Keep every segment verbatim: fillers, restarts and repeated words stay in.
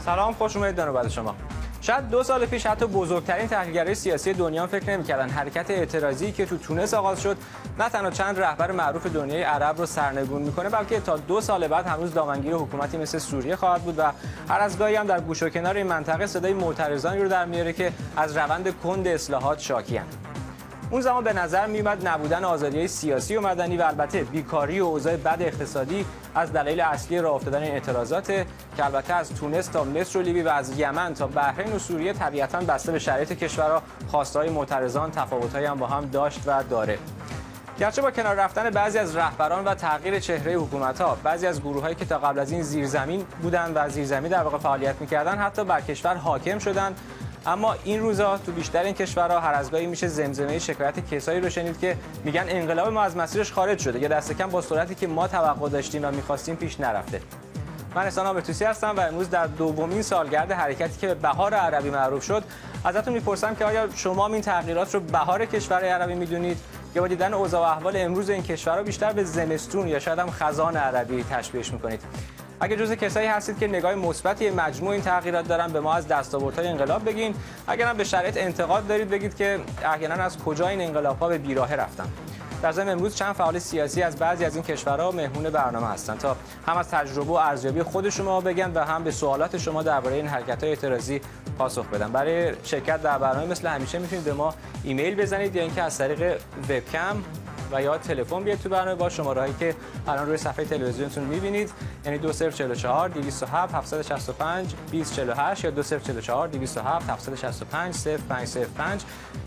سلام، خوش اومدید به نوبت شما. شاید دو سال پیش حتی بزرگترین تحلیلگرای سیاسی دنیا فکر نمی‌کردن حرکت اعتراضی که تو تونس آغاز شد نه تنها چند رهبر معروف دنیای عرب رو سرنگون می‌کنه، بلکه تا دو سال بعد هنوز دامنگیر حکومتی مثل سوریه خواهد بود و هر از گاهی هم در گوش و کنار این منطقه صدای معترضانی رو در میاره که از روند کند اصلاحات شاکی‌اند. اون زمان به نظر میومد نبودن آزادی‌های سیاسی و مدنی و البته بیکاری و اوضاع بد اقتصادی از دلایل اصلی راه افتادن این اعتراضات که البته از تونس تا مصر و لیبی و از یمن تا بحرین و سوریه طبیعتاً بسته به شرایط کشورها خواسته‌های معترضان تفاوت‌هایی هم با هم داشت و داره. گرچه با کنار رفتن بعضی از رهبران و تغییر چهره حکومت‌ها، بعضی از گروه‌هایی که تا قبل از این زیرزمین بودن و زیرزمین در واقع فعالیت می‌کردن حتی بر کشور حاکم شدن، اما این روزا تو بیشتر این کشورها هر از گاهی میشه زمزمه شکایت کسایی رو شنید که میگن انقلاب ما از مسیرش خارج شده یا دست کم با سرعتی که ما توقع داشتیم و می‌خواستیم پیش نرفته. من احسان آمرتوسی هستم و امروز در دومین سالگرد حرکتی که به بهار عربی معروف شد ازتون میپرسم که آیا شما این تغییرات رو بهار کشورهای عربی میدونید یا با دیدن اوضاع و احوال امروز این کشورها بیشتر به زمستون یا شاید هم خزان عربی تشبیهش میکنید؟ اگه جزء کسایی هستید که نگاه مثبتی مجموع این تغییرات دارن به ما از دستاوردهای انقلاب بگین، اگر هم به شرایط انتقاد دارید بگید که احیانا از کجا این انقلاب‌ها به بیراهه رفتن. در ضمن امروز چند فعال سیاسی از بعضی از این کشورها مهمون برنامه هستند تا هم از تجربه و ارزیابی خود شما بگن و هم به سوالات شما درباره این حرکت‌های اعتراضی پاسخ بدن. برای شرکت در برنامه مثل همیشه میتونید به ما ایمیل بزنید یا اینکه از طریق وبکم و یا تلفن بیاید تو برنامه با شماره‌ای که الان روی صفحه تلویزیونتون می‌بینید، یعنی دو صفر چهار چهار دویست و هفت هفتصد و شصت و پنج بیست و چهل و هشت یا دو صفر چهار چهار دویست و هفت هفتصد و شصت و پنج صفر پنج صفر پنج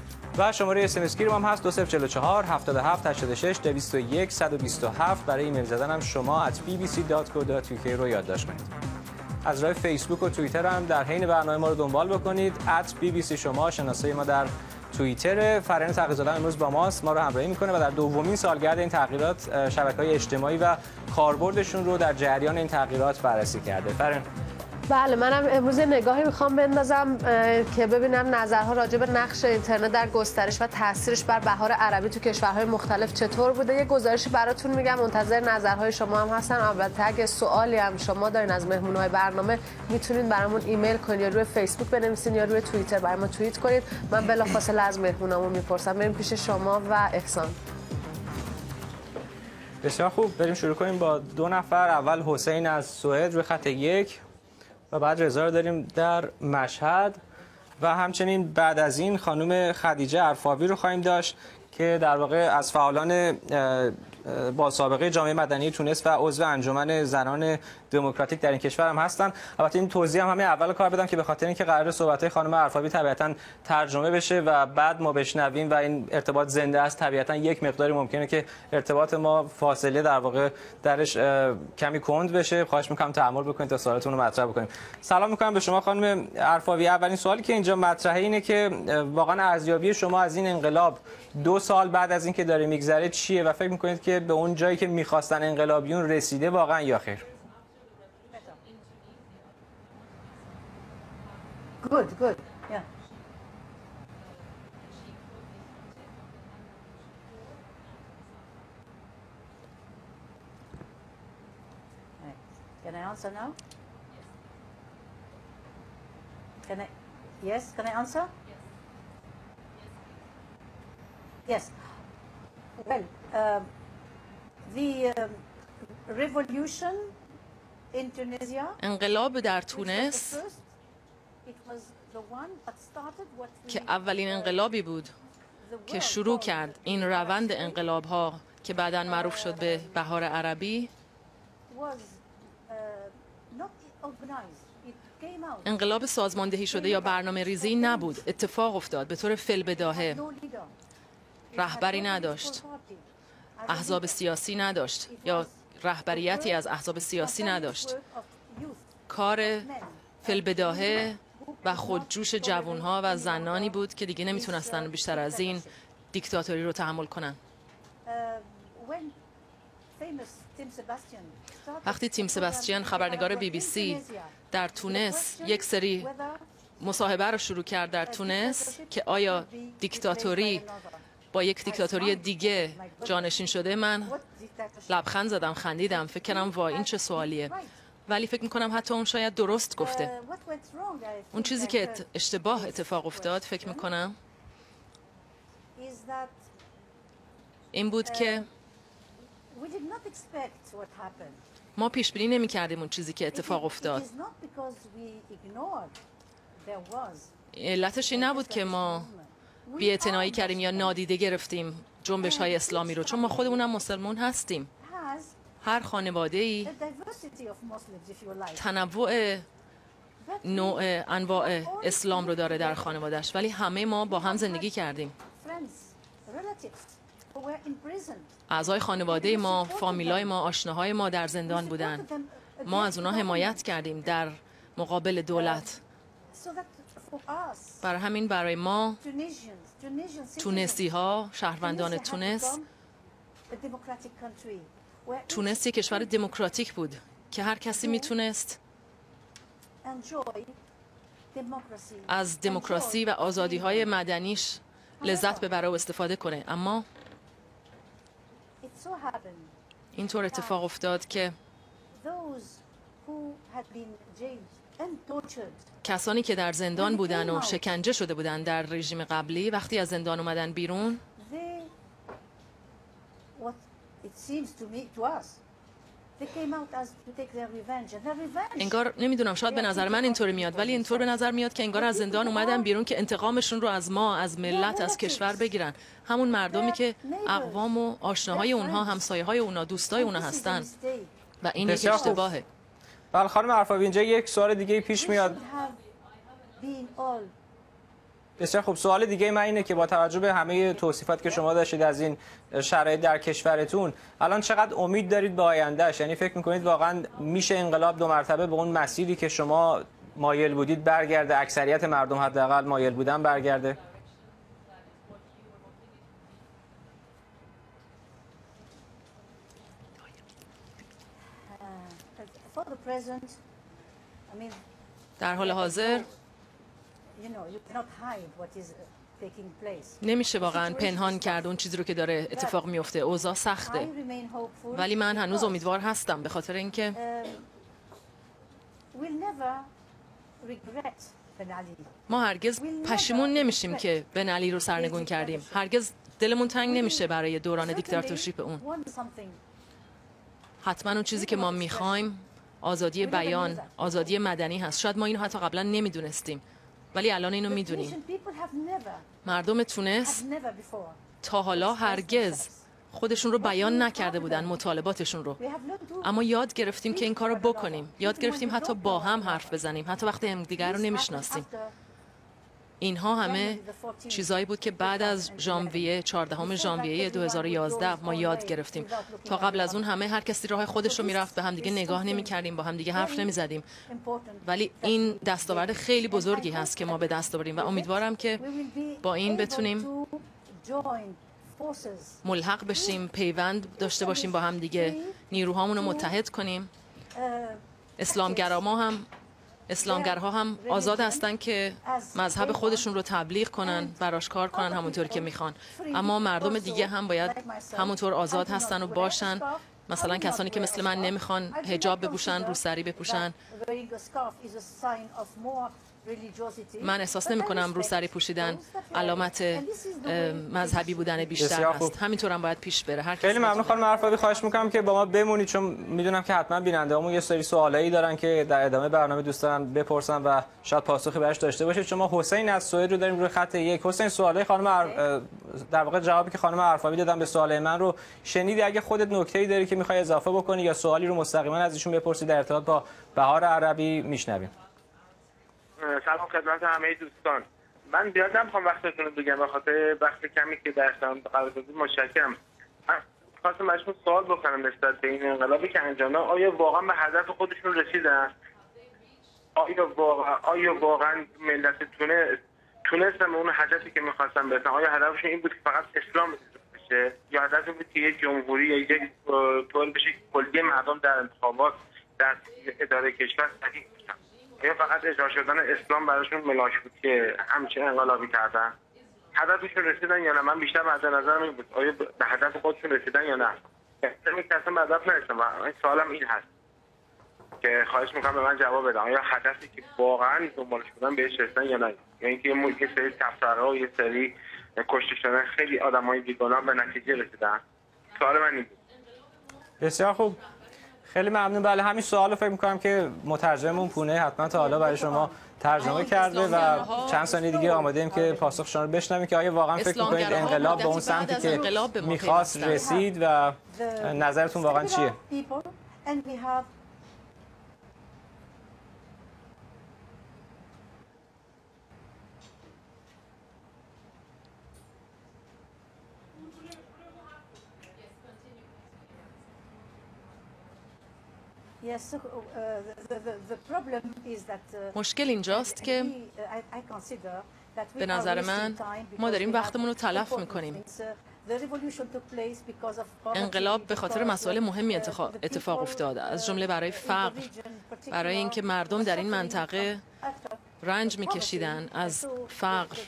و شماره اس ام اس گیرم هم هست دو صفر چهار چهار هفتاد و هفت هشتاد و شش دویست و یک صد و بیست و هفت. برای ایمیل زدن هم شما ات بی بی سی دات کو دات یو کی رو یادداشت کنید. از راه فیسبوک و توییتر هم در حین برنامه ما رو دنبال بکنید ات بی بی سی شما. شناسه ما در توییتر. فرین تقی‌زاده امروز با ماست، ما رو همراهی میکنه و در دومین سالگرد این تغییرات شبکه‌های اجتماعی و کاربردشون رو در جریان این تغییرات بررسی کرده. فرین. بله، منم امروز نگاهی میخوام بندازم که ببینم نظرها راجع به نقش اینترنت در گسترش و تاثیرش بر بهار عربی تو کشورهای مختلف چطور بوده. یه گزارشی براتون میگم، منتظر نظرهای شما هم هستن. البته اگه سوالی هم شما دارین از مهمونهای برنامه میتونید برامون ایمیل کنید یا روی فیسبوک بنویسین یا روی توییتر برام توییت کنید. من بلافاصله از مهمونامون میپرسم. بریم پیش شما و احسان. بسیار خوب، بریم شروع کنیم با دو نفر. اول حسین از سوئد روی خط یک و بعد رضا رو داریم در مشهد و همچنین بعد از این خانم خدیجه عرفاوی رو خواهیم داشت که در واقع از فعالان با سابقه جامعه مدنی تونس و عضو انجمن زنان دموکراتیک در این کشور هم هستن. البته این توضیح هم همین اول کار بدم که به خاطر اینکه قرار صحبت‌های خانم عرفاوی طبیعتاً ترجمه بشه و بعد ما بشنویم و این ارتباط زنده است، طبیعتاً یک مقداری ممکنه که ارتباط ما فاصله در واقع درش کمی کند بشه. خواهش می‌کنم تحمل بکنید تا سوالاتون رو مطرح بکنیم. سلام می‌کنم به شما خانم عرفاوی. اولین سوالی که اینجا مطرحه اینه که واقعاً ارزیابی شما از این انقلاب دو سال بعد از اینکه داره میگذره چیه و فکر می‌کنید که به اون جایی که می‌خواستن انقلابیون رسیده واقعاً یا خیر؟ Good, good. Yeah. Right. Can I answer now? Can I? Yes. Can I answer? Yes. Yes. Well, uh, the uh, revolution in Tunisia. انقلاب در تونس که اولین انقلابی بود که شروع کرد این روند انقلاب‌ها که بعداً معروف شد به بهار عربی. انقلاب سازماندهی شده یا برنامه ریزی نبود، اتفاق افتاد به طور فی‌البداهه. رهبری نداشت، احزاب سیاسی نداشت یا رهبریتی از احزاب سیاسی نداشت. کار فی‌البداهه و خودجوش جوانها و زنانی بود که دیگه نمیتونستن بیشتر از این دیکتاتوری رو تحمل کنن. وقتی تیم سباستیان خبرنگار بی بی سی در تونس یک سری مصاحبه رو شروع کرد در تونس که آیا دیکتاتوری با یک دیکتاتوری دیگه جانشین شده، من لبخند زدم، خندیدم، فکر کردم وا این چه سوالیه. ولی فکر میکنم حتی اون شاید درست گفته. Uh, what went wrong, I اون think چیزی I که heard ات- اشتباه this اتفاق افتاد فکر میکنم is that این بود که we did not expect what happened. ما پیش بینی نمی‌کردیم اون چیزی که It اتفاق is- افتاد. It is not because we ignored. There was. علتش این نبود که ما بی‌اعتنایی کردیم یا نادیده گرفتیم جنبش های اسلامی رو، چون ما خودمونم مسلمان هستیم. Has هر خانواده‌ای a diversity of Muslims, if you like. تنوع But نوع انواع اسلام رو داره در خانوادهش، ولی همه ما با هم زندگی کردیم. friends, relatives who were imprisoned. اعضای خانواده ما، فامیلای ما، آشناهای ما در زندان بودن. ما از اونها حمایت کردیم در مقابل دولت. So that for us, برای همین برای ما Tunisians, Tunisian تونسی ها، شهروندان Tunisia had تونس، become a democratic country where تونس یک کشور دموکراتیک بود که هر کسی میتونست enjoy democracy. از دموکراسی و آزادی های مدنیش لذت ببره و استفاده کنه. اما It so happened اینطور اتفاق افتاد که those who had been jailed and tortured کسانی که در زندان بودن و شکنجه شده بودن در رژیم قبلی وقتی از زندان اومدن بیرون، they what it seems to me to us they came out as to take their revenge and their revenge انگار نمیدونم شاید به نظر من اینطوری میاد، ولی اینطور به نظر میاد که انگار از زندان اومدن بیرون که انتقامشون رو از ما، از ملت، از کشور بگیرن. همون مردمی که اقوام و آشناهای اونها، همسایه های اونها، دوستای اونها This is a هستن mistake. و این یک بسیار خوب. اشتباهه. بله خانم عرفاوی، اینجا یک سوال دیگه پیش We میاد. should have been all بسیار خوب. سوال دیگه من اینه که با توجه به همه توصیفات که شما داشتید از این شرایط در کشورتون، الان چقدر امید دارید به آیندهش؟ یعنی فکر میکنید واقعا میشه انقلاب دو مرتبه به اون مسیری که شما مایل بودید برگرده، اکثریت مردم حداقل مایل بودن برگرده؟ for the present. I mean, در حال حاضر you know, you cannot hide what is uh, taking place. نمیشه واقعا پنهان کرد اون چیزی رو که داره اتفاق میفته. اوضاع I سخته، remain hopeful. ولی من هنوز because, امیدوار هستم به خاطر اینکه um, we'll never regret Ben Ali. ما هرگز پشیمون نمیشیم که بن علی رو سرنگون کردیم. هرگز دلمون تنگ نمیشه برای دوران دیکتاتورشیپ اون. Want something. حتما اون چیزی که ما میخوایم آزادی بیان، آزادی مدنی هست. شاید ما اینو حتی قبلا نمیدونستیم، ولی الان اینو The میدونیم. Tunisian people have never, مردم تونس have never before. تا حالا هرگز خودشون رو بیان نکرده بودن، مطالباتشون رو. We have learned to اما یاد گرفتیم که این کار رو بکنیم. یاد گرفتیم حتی با هم حرف بزنیم، حتی وقتی همدیگر رو نمیشناسیم. اینها همه چیزایی بود که بعد از ژانویه چهاردهم ژانویه دو هزار و یازده ما یاد گرفتیم. تا قبل از اون همه هر کسی راه خودش رو میرفت، به همدیگه نگاه نمی‌کردیم، با همدیگه حرف نمی‌زدیم. ولی این دستاورد خیلی بزرگی هست که ما به دست آوردیم و امیدوارم که با این بتونیم ملحق بشیم، پیوند داشته باشیم با همدیگه، نیروهامون رو متحد کنیم. اسلامگراما هم اسلامگرها هم آزاد هستن که مذهب خودشون رو تبلیغ کنن، براش کار کنن همونطوری که میخوان. اما مردم دیگه هم باید همونطور آزاد هستن و باشن. مثلا کسانی که مثل من نمیخوان حجاب بپوشن، روسری بپوشن. من احساس نمی کنم روسری پوشیدن علامت مذهبی بودن بیشتر هست. همینطور هم باید پیش بره. هر خیلی ممنون خانم عرفاوی. خواهش میکنم که با ما بمونید، چون میدونم که حتما بیننده‌هامون یه سری سوالایی دارن که در ادامه برنامه دوست دارن بپرسن و شاید پاسخی براش داشته باشید. شما حسین از سوئد رو داریم روی خط یک. حسین، سوالای خانم عر... در واقع جوابی که خانم عرفاوی دادن به سوال من رو شنیدی؟ اگه خودت نکته‌ای داری که میخوای اضافه بکنی یا سوالی رو مستقیما از ایشون بپرسی در ارتباط با بهار عربی، میشنویم. سلام خدمت همه دوستان. من زیاد نمیخوام وقتتون رو بگم به خاطر وقت کمی که داشتم قراردادی متشکرم. خواستم مشمول سوال بکنم نسبت به این انقلابی که انجام دادن. آیا واقعا به هدف خودشون رسیدن؟ آیا واقعا آیا واقعا ملت تونس تونستن به اون هدفی که می‌خواستن برسن؟ آیا هدفشون این بود که فقط اسلام بشه یا هدف بود که یک جمهوری یا یک طور بشه کلیه مردم در انتخابات در اداره کشور صحیح بشن؟ یا فقط اجرا شدن اسلام براشون ملاک بود که همچین انقلابی کردن؟ هدفشون رسیدن یا نه؟ من بیشتر مد نظرم این بود آیا به هدف خودشون رسیدن یا نه؟ من که اصلا به هدف نرسیدن و این سوالم این هست. که خواهش میکنم به من جواب بدم آیا هدفی که واقعا دنبالش بودن بهش رسیدن یا نه؟ یا اینکه یه سری تفسیرها و یه سری کشته شدن خیلی آدمای بیگناه به نتیجه رسیدن. سوال من این بود. بسیار خوب، خیلی ممنون. بله همین سوالو فکر می‌کنم که مترجممون پونه حتما تا حالا برای شما ترجمه کرده و چند ثانیه دیگه آماده ایم که پاسخ شما رو بشنویم که آیا واقعا فکر می‌کنید انقلاب به اون سمتی که می‌خواست رسید و نظرتون واقعا چیه؟ مشکل اینجاست که به نظر من ما داریم وقتمون رو تلف میکنیم. انقلاب به خاطر مسائل مهمی اتفاق افتاد، از جمله برای فقر، برای اینکه مردم در این منطقه رنج میکشیدن از فقر.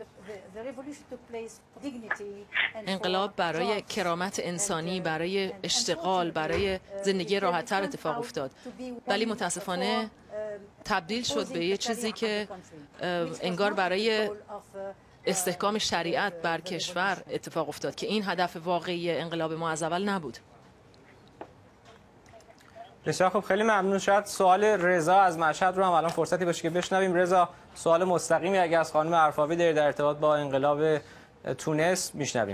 انقلاب برای کرامت انسانی، برای اشتغال، برای زندگی راحت‌تر اتفاق افتاد، ولی متاسفانه تبدیل شد به یه چیزی که انگار برای استحکام شریعت بر کشور اتفاق افتاد که این هدف واقعی انقلاب ما از اول نبود. بسیار خب، خیلی ممنون. شاید سوال رضا از مشهد رو هم الان فرصتی باشه که بشنویم. رضا، سوال مستقیمی اگه از خانم عرفاوی دارید در ارتباط با انقلاب تونس میشنویم.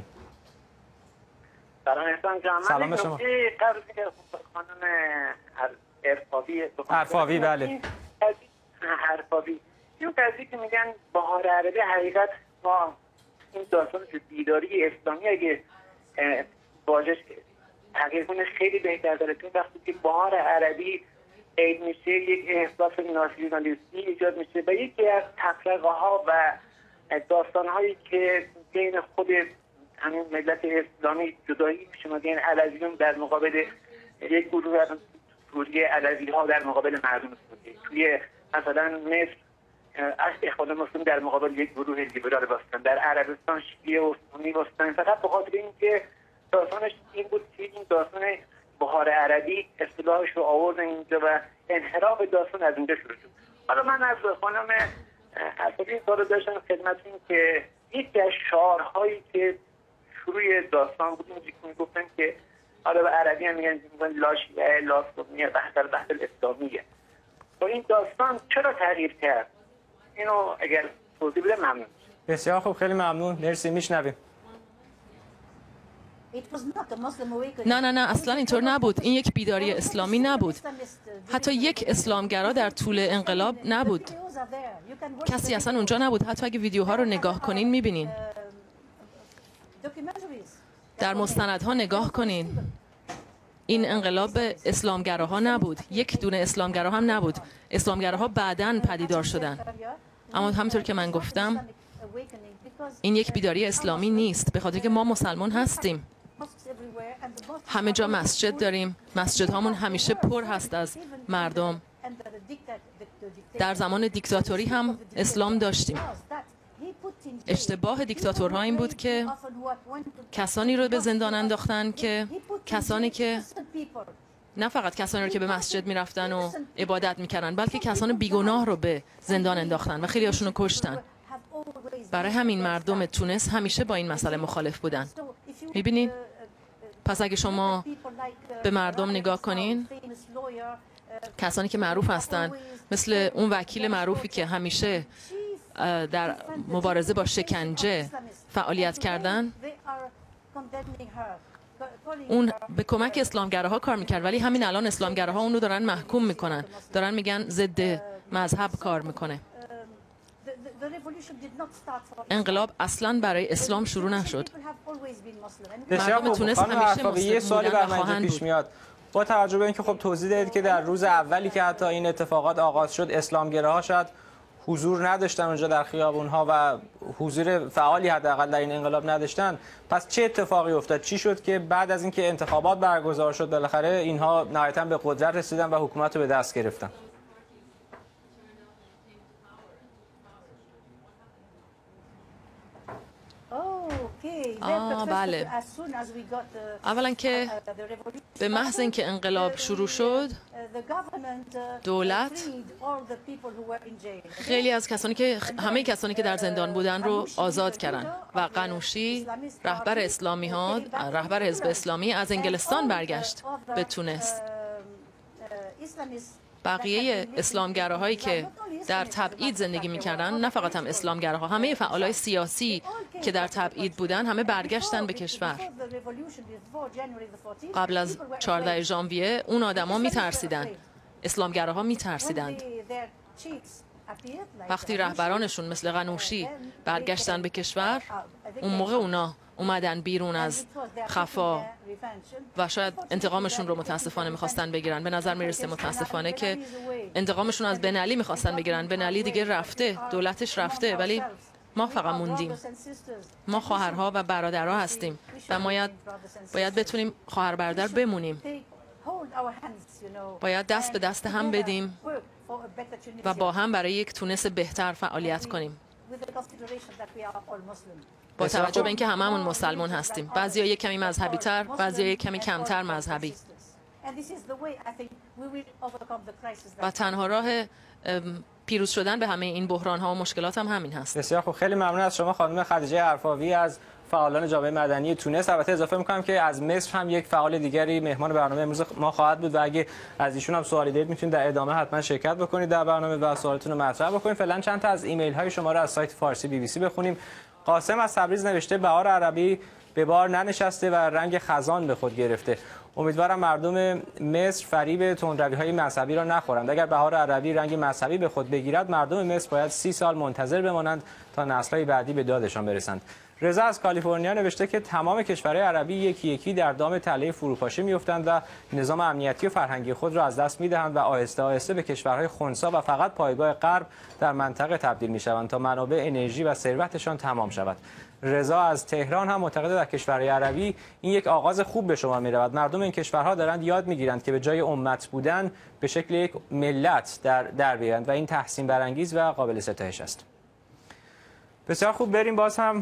سلام احسان جان. سلام به شما. قبل که خانم عرفاوی عرفاوی بله. عرفاوی این قضیه که میگن بهار عربی، حقیقت ما این داستان بیداری اسلامی اگه واژش حقیقتاً خیلی بهتر داره، چون وقتی که بهار عربی عید میشه یک احساس ناسیونالیستی ایجاد میشه و یکی از تفرقه ها و داستان هایی که بین خود همین ملت اسلامی جدایی پیش اومده، این علویون در مقابل یک گروه از سوریه، علوی ها در مقابل مردم سوریه، توی مثلا مصر اخوان مسلمین در مقابل یک گروه لیبرال واسطن، در عربستان شیعه و سنی واسطن، فقط به خاطر اینکه داستانش این بود که این داستان بهار عربی اصطلاحش رو آورد اینجا و انحراف داستان از اینجا شروع شد. حالا من از خانم عرفاوی این کارو داشتم خدمتتون که یکی از شعارهایی که شروع داستان بود این که میگفتن که حالا به عربی هم میگن لا شیعه لا سنیه بحث البحث الاسلامیه. با این داستان چرا تغییر کرد؟ اینو اگر توضیح بده ممنون. بسیار خوب، خیلی ممنون. مرسی، میشنویم. نه نه نه اصلا اینطور نبود. این یک بیداری اسلامی نبود. حتی یک اسلامگرا در طول انقلاب نبود. کسی اصلا اونجا نبود. حتی اگه ویدیوها رو نگاه کنین میبینین. در مستندها نگاه کنین. این انقلاب اسلامگراها نبود. یک دونه اسلامگرا هم نبود. اسلامگراها بعداً پدیدار شدن. اما همونطور که من گفتم این یک بیداری اسلامی نیست، به خاطر که ما مسلمان هستیم. همه جا مسجد داریم. مسجد هامون همیشه پر هست از مردم. در زمان دیکتاتوری هم اسلام داشتیم. اشتباه دیکتاتورها این بود که کسانی رو به زندان انداختن که کسانی که نه فقط کسانی رو که به مسجد میرفتن و عبادت میکردن، بلکه کسان بیگناه رو به زندان انداختن و خیلی هاشون رو کشتن. برای همین مردم تونس همیشه با این مسئله مخالف بودن. میبینین؟ پس اگه شما به مردم نگاه کنین، کسانی که معروف هستن مثل اون وکیل معروفی که همیشه در مبارزه با شکنجه فعالیت کردن، اون به کمک اسلامگراها کار میکرد، ولی همین الان اسلامگراها اونو دارن محکوم میکنن، دارن میگن ضد مذهب کار میکنه. انقلاب اصلا برای اسلام شروع نشد. مردم تونس همیشه مسلم سوالی بودن و بر خواهند پیش بود. میاد. با توجه به اینکه خب توضیح دادید که در روز اولی که حتی این اتفاقات آغاز شد اسلامگراها شاید حضور نداشتن اونجا در خیابون‌ها و حضور فعالی حداقل در این انقلاب نداشتن، پس چه اتفاقی افتاد؟ چی شد که بعد از اینکه انتخابات برگزار شد بالاخره اینها نهایتاً به قدرت رسیدن و حکومت رو به دست گرفتن؟ آه بله. اولا که به محض اینکه انقلاب شروع شد دولت خیلی از کسانی که همه کسانی که در زندان بودن رو آزاد کردن و قنوشی رهبر اسلامی ها رهبر حزب اسلامی از انگلستان برگشت به تونس. بقیه اسلامگراهایی که در تبعید زندگی میکردن، نه فقط هم اسلامگراها، همه فعالای سیاسی که در تبعید بودن همه برگشتن به کشور. قبل از چهاردهم ژانویه اون آدما میترسیدن، اسلامگراها میترسیدند. وقتی رهبرانشون مثل قنوشی برگشتن به کشور، اون موقع اونا اومدن بیرون از خفا و شاید انتقامشون رو متاسفانه میخواستن بگیرن. به نظر میرسه متاسفانه که انتقامشون از بن علی میخواستن بگیرن. بن علی دیگه رفته، دولتش رفته، ولی ما فقط موندیم. ما خواهرها و برادرها هستیم و باید باید بتونیم خواهر برادر بمونیم. باید دست به دست هم بدیم و با هم برای یک تونس بهتر فعالیت کنیم. با توجه به اینکه هممون مسلمان هستیم، بعضیا یک کمی مذهبی تر، بعضیا یک کمی کمتر مذهبی، و تنها راه پیروز شدن به همه این بحران ها و مشکلات هم همین هست. بسیار خوب، خیلی ممنون از شما خانم خدیجه عرفاوی از فعالان جامعه مدنی تونس. البته اضافه می‌کنم که از مصر هم یک فعال دیگری مهمان برنامه امروز ما خواهد بود و اگه از ایشون هم سوالی دارید میتونید در ادامه حتما شرکت بکنید در برنامه و سوالتون رو مطرح بکنید. فعلا چند تا از ایمیل های شما رو از سایت فارسی بی بی سی بخونیم. قاسم از تبریز نوشته بهار عربی به بار ننشسته و رنگ خزان به خود گرفته. امیدوارم مردم مصر فریب تندروی‌های مذهبی را نخورند. اگر بهار عربی رنگ مذهبی به خود بگیرد، مردم مصر باید سی سال منتظر بمانند تا نسل‌های بعدی به دادشان برسند. رضا از کالیفرنیا نوشته که تمام کشورهای عربی یکی یکی در دام تله فروپاشی می‌افتند و نظام امنیتی و فرهنگی خود را از دست می‌دهند و آهسته آهسته به کشورهای خنثی و فقط پایگاه غرب در منطقه تبدیل می‌شوند تا منابع انرژی و ثروتشان تمام شود. رضا از تهران هم معتقد در کشورهای عربی این یک آغاز خوب به شما می‌رود. مردم این کشورها دارند یاد می‌گیرند که به جای امت بودن به شکل یک ملت در در بیایند و این تحسین برانگیز و قابل ستایش است. بسیار خوب، بریم باز هم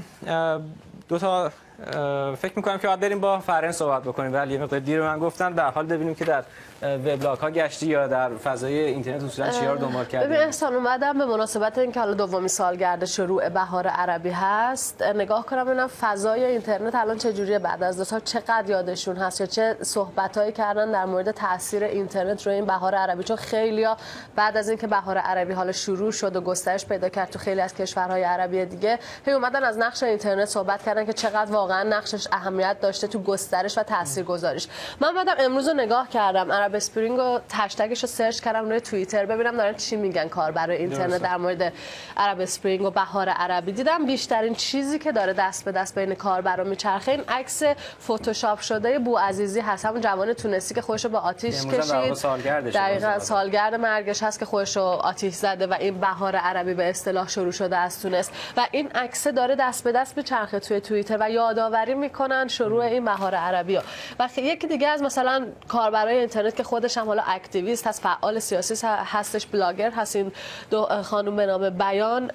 دو تا فکر می‌کنم که باید بریم با فرن صحبت بکنیم، ولی یه مقدار دیر من گفتن. در حال ببینیم که در وبلاگ ها گشتی یا در فضای اینترنت اصولا چیا رو دنبال کردید؟ ببین احسان، اومدم به مناسبت اینکه حالا دومین سالگرد شروع بهار عربی هست نگاه کنم ببینم فضای اینترنت الان چه جوریه بعد از دو سال، چقدر یادشون هست یا چه صحبتایی کردن در مورد تاثیر اینترنت روی این بهار عربی. چون خیلیا بعد از اینکه بهار عربی حالا شروع شد و گسترش پیدا کرد تو خیلی از کشورهای عربی دیگه، هی اومدن از نقش اینترنت صحبت کردن که چقدر واقعا نقشش اهمیت داشته تو گسترش و تاثیرگذاریش. من اومدم امروز رو نگاه کردم، عرب اسپرینگ و هشتگش رو سرچ کردم روی توییتر ببینم دارن چی میگن کاربر اینترنت در مورد عرب اسپرینگ و بهار عربی. دیدم بیشترین چیزی که داره دست به دست بین کاربرا میچرخه این عکس فتوشاپ شده بوعزیزی هست، همون جوان تونسی که خودش رو با آتیش کشید. دقیقاً سالگرد مرگش هست که خودش رو آتیش زده و این بهار عربی به اصطلاح شروع شده از تونس و این عکس داره دست به دست میچرخه توی توییتر و یادآوری میکنن شروع این بهار عربی. و یکی دیگه از مثلا کاربرای اینترنت که خودش هم حالا اکتیویست هست، فعال سیاسی هستش، بلاگر هست، این دو خانم به نام بیان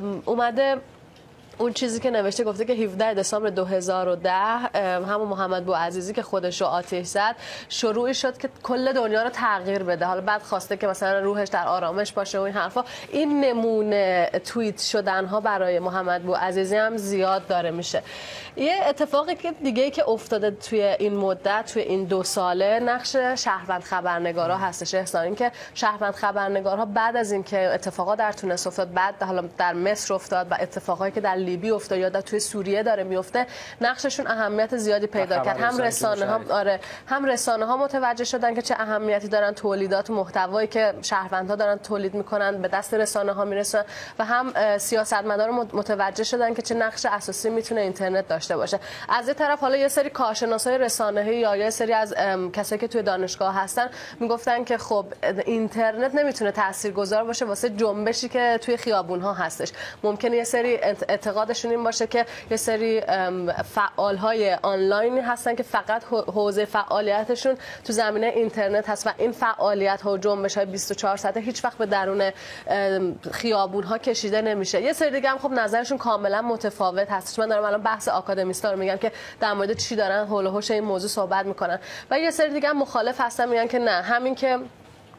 اومده اون چیزی که نوشته گفته که هفدهم دسامبر دو هزار و ده همون محمد بوعزیزی که خودش رو آتش زد شروعی شد که کل دنیا رو تغییر بده. حالا بعد خواسته که مثلا روحش در آرامش باشه و این حرفا. این نمونه توییت شدن ها برای محمد بوعزیزی هم زیاد داره میشه. یه اتفاقی که دیگه که افتاده توی این مدت توی این دو ساله نقش شهروند خبرنگارا هستش. احسان این که شهروند خبرنگارها بعد از اینکه اتفاقات در تونس افتاد، بعد حالا در مصر افتاد و اتفاقایی که در لیبی افتاد یا در توی سوریه داره میفته، نقششون اهمیت زیادی پیدا کرد. هم رسانه ها آره هم رسانه ها متوجه شدن که چه اهمیتی دارن تولیدات و محتوایی که شهروندها دارن تولید میکنن به دست رسانه ها میرسن و هم سیاستمدارا متوجه شدن که چه نقش اساسی میتونه اینترنت داشته باشه. از یه طرف حالا یه سری کارشناسای رسانه‌ای یا یه سری از کسایی که توی دانشگاه هستن میگفتن که خب اینترنت نمیتونه تاثیرگذار باشه واسه جنبشی که توی خیابون‌ها هستش. ممکنه یه سری اعتقادشون این باشه که یه سری فعال‌های آنلاینی هستن که فقط حوزه فعالیتشون تو زمینه اینترنت هست و این فعالیت‌ها و جنبش‌های بیست و چهار ساعته هیچ وقت به درون خیابون‌ها کشیده نمیشه. یه سری دیگه هم خب نظرشون کاملا متفاوت هستش. من دارم الان بحث آکادمیستا رو میگم که در مورد چی دارن حول و حوش این موضوع صحبت میکنن و یه سری دیگه هم مخالف هستن، میگن که نه، همین که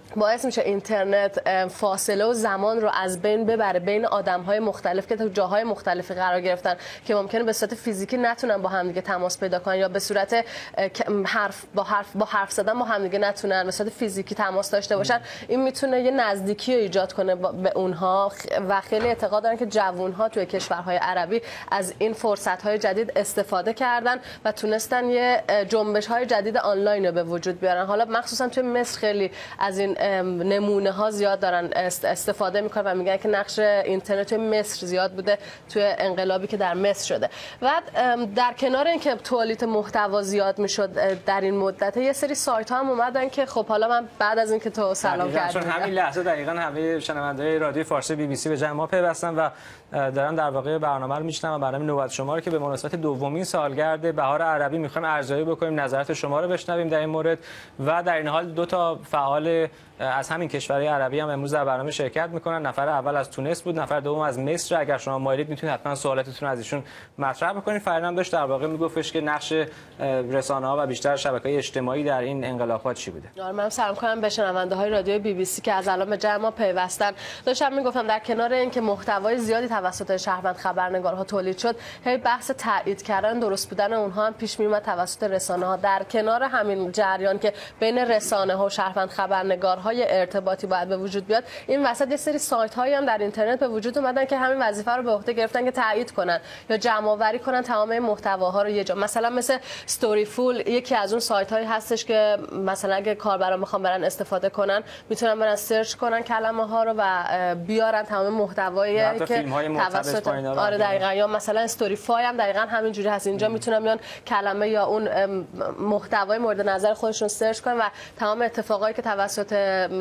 باعث میشه اینترنت فاصله و زمان رو از بین ببره بین آدم‌های مختلف که تو جاهای مختلفی قرار گرفتن که ممکنه به صورت فیزیکی نتونن با همدیگه تماس پیدا کنن یا به صورت حرف با حرف با حرف زدن با همدیگه نتونن به صورت فیزیکی تماس داشته باشن. این میتونه یه نزدیکی رو ایجاد کنه به اونها و خیلی اعتقاد دارن که جوان‌ها توی کشورهای عربی از این فرصت‌های جدید استفاده کردن و تونستن یه جنبش‌های جدید آنلاین رو به وجود بیارن. حالا مخصوصا توی مصر خیلی از این نمونه ها زیاد دارن استفاده میکنن و میگن که نقش اینترنت توی مصر زیاد بوده توی انقلابی که در مصر شده. و در کنار اینکه تولید محتوا زیاد میشد در این مدت، یه سری سایت ها هم اومدن که خب حالا من بعد از اینکه تو سلام کردم چون همین لحظه دقیقاً همه شنونده‌های رادیو فارسی بی بی سی به جمع ما پیوستن و دارن در واقع برنامه رو میشنون و برنامه نوبت شما رو که به مناسبت دومین سالگرد بهار عربی میخوایم ارزیابی بکنیم، نظرات شما رو بشنویم در این مورد. و در این حال دو تا فعال از همین کشورهای عربی هم امروز در برنامه شرکت میکنن. نفر اول از تونس بود، نفر دوم از مصر. اگر شما مایلید میتونید حتما سوالاتتون از ایشون مطرح بکنید. فرنام داشت در واقع میگفتش که نقش رسانه‌ها و بیشتر شبکه‌های اجتماعی در این انقلابات چی بوده. آره، من سلام کنم به شنونده‌های رادیو بی بی سی که از الان به جمع ما پیوستن. داشتم میگفتم در کنار اینکه محتوای زیادی توسط شهروند خبرنگارها تولید شد، هی بحث تایید کردن درست بودن اونها هم پیش میومد توسط رسانه‌ها. در کنار همین جریان که بین رسانه ها و شهروند خبرنگارهای ارتباطی باید به وجود بیاد، این وسط یه سری سایت هایی هم در اینترنت به وجود اومدن که همین وظیفه رو به عهده گرفتن که تایید کنن یا جمع آوری کنن تمام محتواها رو یه جا. مثلا مثل استوری فول یکی از اون سایت هایی هستش که مثلا اگه کاربران میخوان برن استفاده کنن میتونن برن سرچ کنن کلمه ها رو و بیارن تمام محتوایی که توسط آره دقیقاً، یا مثلا استوری فای هم دقیقاً همین جوری هست. اینجا میتونن بیان کلمه یا اون محتوای مورد نظر خودشون سرچ کنن و تمام اتفاقایی که توسط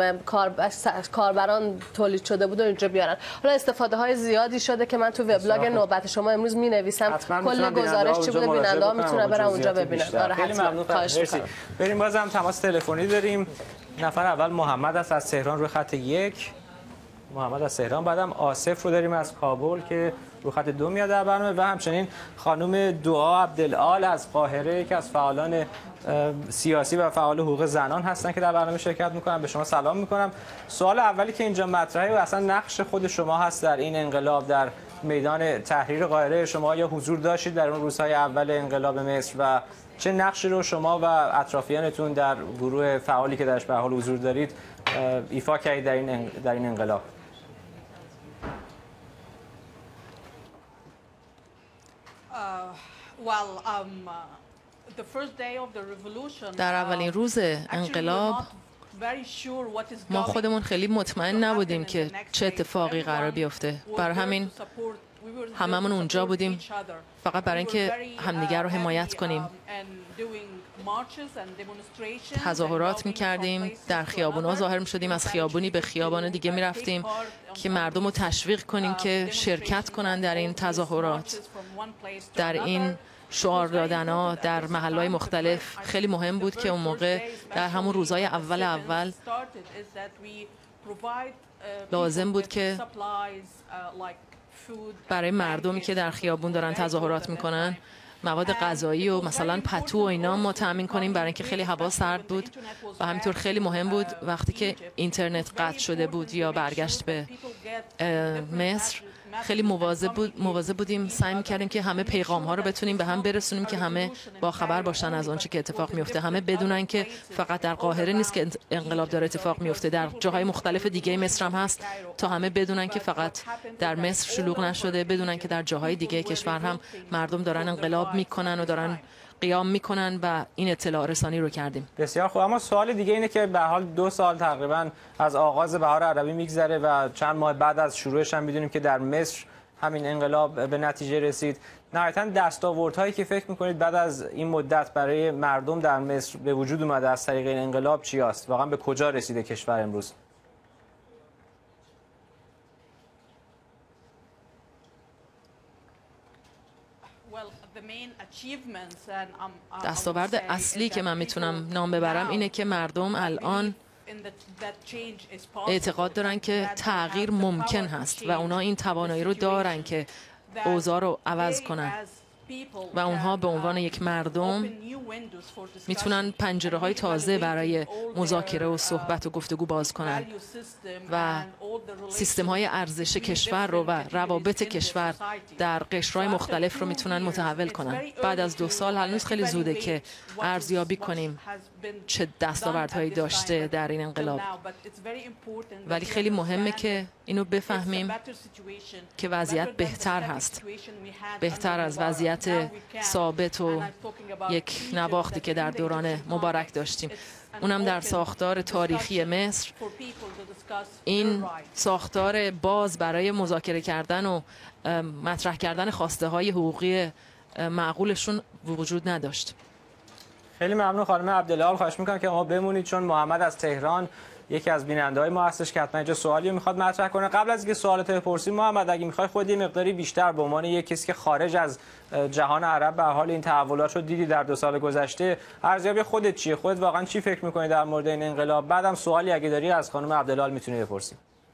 کاربران تولید شده بود و اینجا بیارن. حالا استفاده های زیادی شده که من تو وبلاگ نوبت شما امروز می نویسم کل گزارش چی بوده، بیننده ها میتونن برن اونجا ببینن. آره خیلی ممنون. بریم بازم تماس تلفنی داریم. نفر اول محمد است از تهران روی خط یک. محمد از تهران. بعدم آصف رو داریم از کابل که رو خط دو میاد در برنامه و همچنین خانم دعا عبدالعال از قاهره که از فعالان سیاسی و فعال حقوق زنان هستن که در برنامه شرکت میکنن. به شما سلام میکنم. سوال اولی که اینجا مطرحه و اصلا نقش خود شما هست در این انقلاب در میدان تحریر قاهره. شما یا حضور داشتید در اون روزهای اول انقلاب مصر و چه نقشی رو شما و اطرافیانتون در گروه فعالی که درش به حال حضور دارید ایفا کردید در این در این انقلاب؟ در اولین روز انقلاب ما خودمون خیلی مطمئن نبودیم که چه اتفاقی قرار بیفته. بر همین هممون اونجا بودیم فقط برای اینکه همدیگر رو حمایت کنیم. تظاهرات می‌کردیم، در خیابونا ظاهر می‌شدیم، از خیابونی به خیابان دیگه می‌رفتیم که مردم رو تشویق کنیم که شرکت کنن در این تظاهرات، در این شعار دادن‌ها در محل‌های مختلف. خیلی مهم بود که اون موقع در همون روزهای اول اول لازم بود که برای مردمی که در خیابون دارن تظاهرات میکنن مواد غذایی و مثلا پتو و اینا ما تامین کنیم، برای اینکه خیلی هوا سرد بود. و همینطور خیلی مهم بود وقتی که اینترنت قطع شده بود یا برگشت به مصر، خیلی مواظب بود مواظب بودیم، سعی می‌کردیم که همه پیغام ها رو بتونیم به هم برسونیم که همه با خبر باشن از آنچه که اتفاق میفته، همه بدونن که فقط در قاهره نیست که انقلاب داره اتفاق میفته، در جاهای مختلف دیگه مصر هم هست، تا همه بدونن که فقط در مصر شلوغ نشده، بدونن که در جاهای دیگه کشور هم مردم دارن انقلاب میکنن و دارن قیام میکنن و این اطلاع رسانی رو کردیم. بسیار خوب. اما سوال دیگه اینه که به حال دو سال تقریبا از آغاز بهار عربی میگذره و چند ماه بعد از شروعش هم میدونیم که در مصر همین انقلاب به نتیجه رسید. نهایتاً دستاوردهایی که فکر میکنید بعد از این مدت برای مردم در مصر به وجود اومده از طریق این انقلاب چی است؟ واقعا به کجا رسیده کشور امروز؟ دستاورد اصلی که من میتونم نام ببرم اینه که مردم الان اعتقاد دارن که تغییر ممکن هست و اونا این توانایی رو دارن که اوضاع رو عوض کنن. و اونها به عنوان یک مردم میتونن پنجره های تازه برای مذاکره و صحبت و گفتگو باز کنن و سیستم های ارزش کشور رو و روابط کشور در قشرهای مختلف رو میتونن متحول کنن. بعد از دو سال هنوز خیلی زوده که ارزیابی کنیم چه دستاوردهایی داشته در این انقلاب، ولی خیلی مهمه که اینو بفهمیم که وضعیت بهتر هست، بهتر از وضعیت ثابت و یک نواختی که در دوران مبارک داشتیم. اونم در ساختار تاریخی مصر این ساختار باز برای مذاکره کردن و مطرح کردن خواسته های حقوقی معقولشون وجود نداشت. خیلی ممنون خانم عبدالله. خواهش میکنم که ما بمونید چون محمد از تهران یکی از بیننده‌های ما هستش که حتما اینجا سوالی میخواد مطرح کنه. قبل از اینکه سوالات بپرسیم محمد، اگه میخوای خود یه مقداری بیشتر به عنوان یک کسی که خارج از جهان عرب به حال این تحولات رو دیدی در دو سال گذشته، ارزیابی خودت چیه؟ خودت واقعا چی فکر میکنی در مورد این انقلاب؟ بعدم سوالی اگه داری از خانم عبدالله میتونی بپرسی.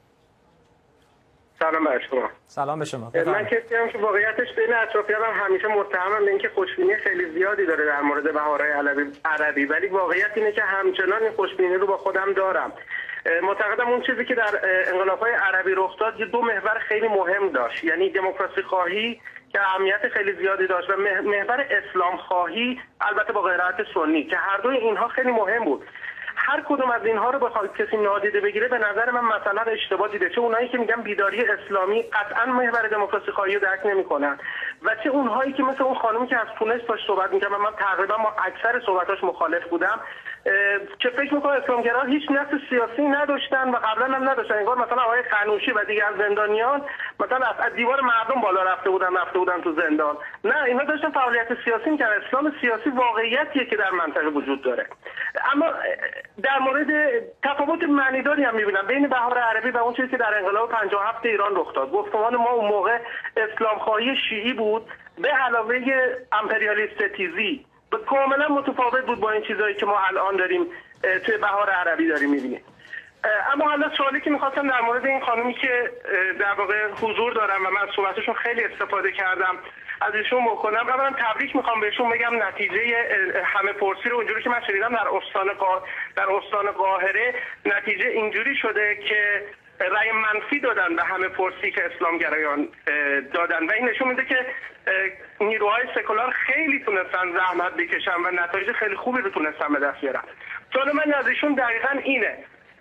سلام بر شما. سلام به شما. من کسی هم که واقعیتش بین اطرافیانم همیشه متهمم به اینکه خوشبینی خیلی زیادی داره در مورد بهارهای عربی، ولی واقعیت اینه که همچنان این خوشبینی رو با خودم دارم. معتقدم اون چیزی که در انقلاب‌های عربی رخ داد یه دو محور خیلی مهم داشت، یعنی دموکراسی خواهی که اهمیت خیلی زیادی داشت و محور اسلام خواهی، البته با قرائت سنی، که هر دوی اینها خیلی مهم بود. هر کدوم از اینها رو بخواد کسی نادیده بگیره به نظر من مثلا اشتباه دیده، چه اونایی که میگن بیداری اسلامی قطعا محور دموکراسی خواهی رو درک نمی‌کنن و چه اونهایی که مثل اون خانمی که از تونس داشت صحبت می‌کرد و من تقریبا با اکثر صحبتاش مخالف بودم، که فکر می‌کنم اسلامگرا هیچ نفس سیاسی نداشتن و قبلا هم نداشتن. انگار مثلا آقای قنوشی و دیگر زندانیان مثلا از دیوار مردم بالا رفته بودن رفته بودن تو زندان. نه، اینا داشتن فعالیت سیاسی می‌کردن. اسلام سیاسی واقعیتیه که در منطقه وجود داره. اما در مورد تفاوت معنیداری هم می‌بینم بین بهار عربی و اون چیزی که در انقلاب پنجاه و هفت ایران رخ داد. گفتمان ما اون موقع اسلام خواهی شیعی بود به علاوه امپریالیست ستیزی، کاملا متفاوت بود با این چیزایی که ما الان داریم توی بهار عربی داریم می‌بینیم. اما حالا سوالی که می‌خواستم در مورد این خانومی که در واقع حضور دارم و من صحبتشون خیلی استفاده کردم از ایشون بکنم، اولا تبریک میخوام بهشون بگم. نتیجه همه پرسی رو اونجوری که من شنیدم در استان قا... در استان قاهره نتیجه اینجوری شده که رأی منفی دادن به همه پرسی که اسلامگرایان دادن و این نشون میده که نیروهای سکولار خیلی تونستن زحمت بکشن و نتایج خیلی خوبی رو تونستن به دست بیارن. سوال من از ایشون دقیقاً اینه،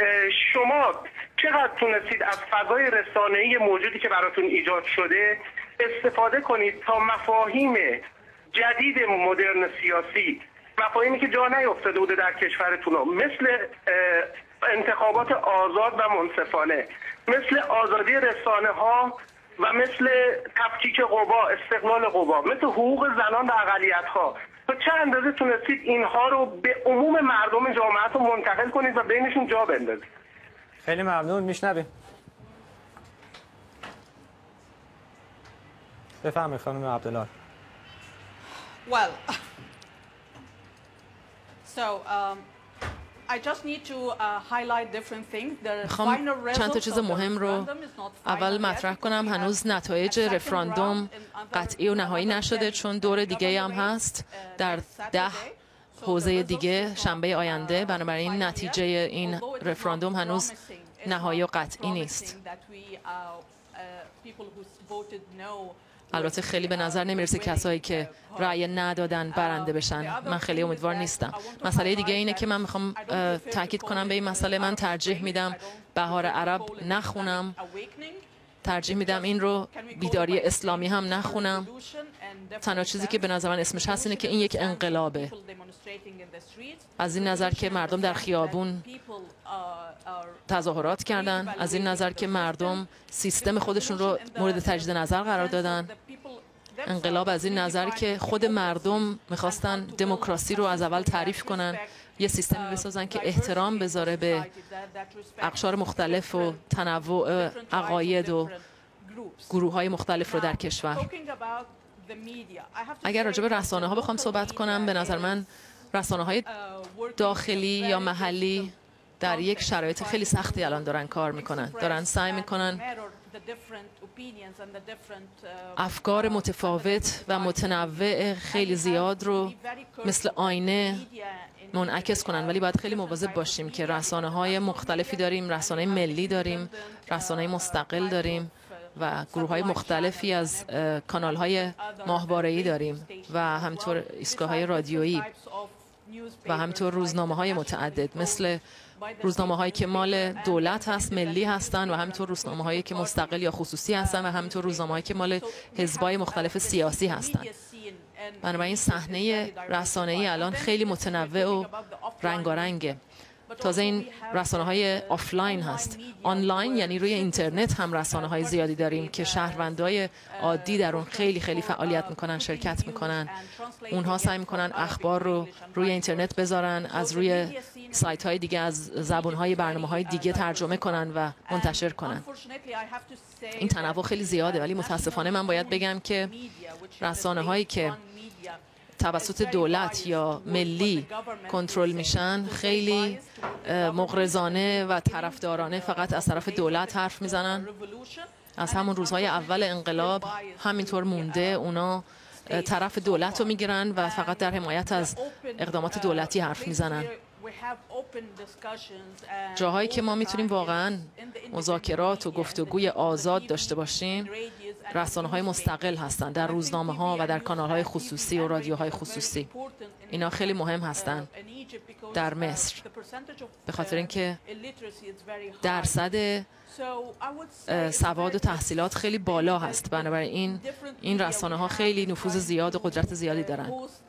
شما چقدر تونستید از فضای رسانه‌ای موجودی که براتون ایجاد شده استفاده کنید تا مفاهیم جدید مدرن سیاسی، مفاهیمی که جا نیفتاده بوده در کشورتون، مثل انتخابات آزاد و منصفانه، مثل آزادی رسانه ها و مثل تفکیک قوا، استقلال قوا، مثل حقوق زنان و اقلیت ها، تا چه اندازه تونستید اینها رو به عموم مردم جامعهتون منتقل کنید و بینشون جا بندازید؟ خیلی ممنون. میشنویم. بفرمایید خانم عبدالله. Well, so um, I just need to uh, highlight different things. The میخوام چند تا چیز مهم رو اول مطرح کنم. هنوز نتایج رفراندوم قطعی و نهایی نشده چون دور دیگه هم هست در ده حوزه دیگه شنبه آینده. بنابراین نتیجه این رفراندوم هنوز نهایی و قطعی نیست. البته خیلی به نظر نمیرسه کسایی که رأی ندادن برنده بشن. من خیلی امیدوار نیستم. مسئله دیگه اینه که من میخوام تاکید کنم به این مسئله. من ترجیح میدم بهار عرب نخونم، ترجیح میدم این رو بیداری اسلامی هم نخونم. تنها چیزی که به نظر من اسمش هست اینه که این یک انقلابه، از این نظر که مردم در خیابون تظاهرات کردن، از این نظر که مردم سیستم خودشون رو مورد تجدید نظر قرار دادن. انقلاب از این نظر که خود مردم میخواستن دموکراسی رو از اول تعریف کنن، یه سیستمی بسازن که احترام بذاره به اقشار مختلف و تنوع عقاید و گروه‌های مختلف رو در کشور. اگر راجع به رسانه ها بخوام صحبت کنم، به نظر من رسانه های داخلی یا محلی در یک شرایط خیلی سختی الان دارن کار میکنن، دارن سعی میکنن افکار متفاوت و متنوع خیلی زیاد رو مثل آینه منعکس کنن، ولی باید خیلی مواظب باشیم که رسانه‌های مختلفی داریم، رسانه ملی داریم، رسانه مستقل داریم و گروه‌های مختلفی از کانال‌های ماهواره‌ای داریم و همینطور ایستگاه‌های رادیویی و همینطور روزنامه‌های متعدد، مثل روزنامه‌هایی که مال دولت هست، ملی هستن، و همینطور روزنامه‌هایی که مستقل یا خصوصی هستن و همینطور روزنامه‌هایی که مال حزب‌های مختلف سیاسی هستن. بنابراین صحنه رسانه‌ای الان خیلی متنوع و رنگارنگه. تازه این رسانه‌های آفلاین هست. آنلاین یعنی روی اینترنت هم رسانه‌های زیادی داریم که شهروندای عادی در اون خیلی خیلی فعالیت میکنن، شرکت میکنن. اونها سعی میکنن اخبار رو روی اینترنت بذارن، از روی سایت‌های دیگه، از زبان‌های برنامه‌های دیگه ترجمه کنن و منتشر کنن. این تنوع خیلی زیاده، ولی متاسفانه من باید بگم که رسانه‌هایی که توسط دولت یا ملی کنترل میشن خیلی مغرضانه و طرفدارانه فقط از طرف دولت حرف میزنن. از همون روزهای اول انقلاب همینطور مونده، اونا طرف دولت رو میگیرن و فقط در حمایت از اقدامات دولتی حرف میزنن. جاهایی که ما میتونیم واقعا مذاکرات و گفتگوی آزاد داشته باشیم رسانه‌های مستقل هستند، در روزنامه‌ها و در کانال‌های خصوصی و رادیوهای خصوصی. اینا خیلی مهم هستند در مصر، به خاطر اینکه درصد سواد و تحصیلات خیلی بالا هست. بنابراین این رسانه‌ها خیلی نفوذ زیاد و قدرت زیادی دارن.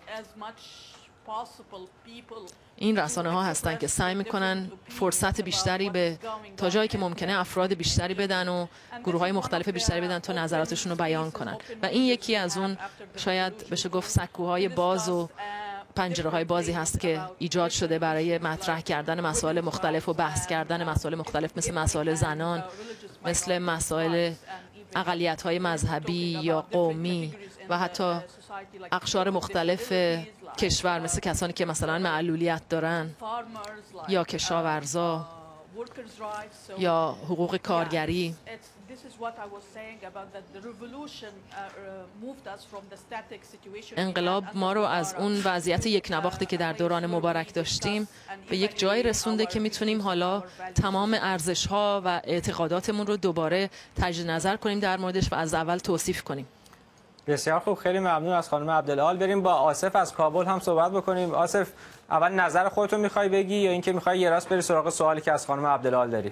این رسانه ها هستن که سعی میکنن فرصت بیشتری به تا جایی که ممکنه افراد بیشتری بدن و گروه های مختلف بیشتری بدن تا نظراتشون رو بیان کنن، و این یکی از اون شاید بشه گفت سکوهای باز و پنجره های بازی هست که ایجاد شده برای مطرح کردن مسائل مختلف و بحث کردن مسائل مختلف، مثل مسائل زنان، مثل مسائل اقلیت های مذهبی یا قومی و حتی اقشار مختلف کشور، مثل کسانی که مثلا معلولیت دارن یا کشاورزا یا حقوق کارگری. انقلاب ما رو از اون وضعیت یک نواختی که در دوران مبارک داشتیم به یک جایی رسونده که میتونیم حالا تمام ارزش‌ها و اعتقاداتمون رو دوباره تجدید نظر کنیم در موردش و از اول توصیف کنیم. بسیار خوب، خیلی ممنون از خانم عبدالعال. بریم با آصف از کابل هم صحبت بکنیم. آصف، اول نظر خودتو میخوای بگی یا اینکه میخوای یه راست بری سراغ سوالی که از خانم عبدالعال داری؟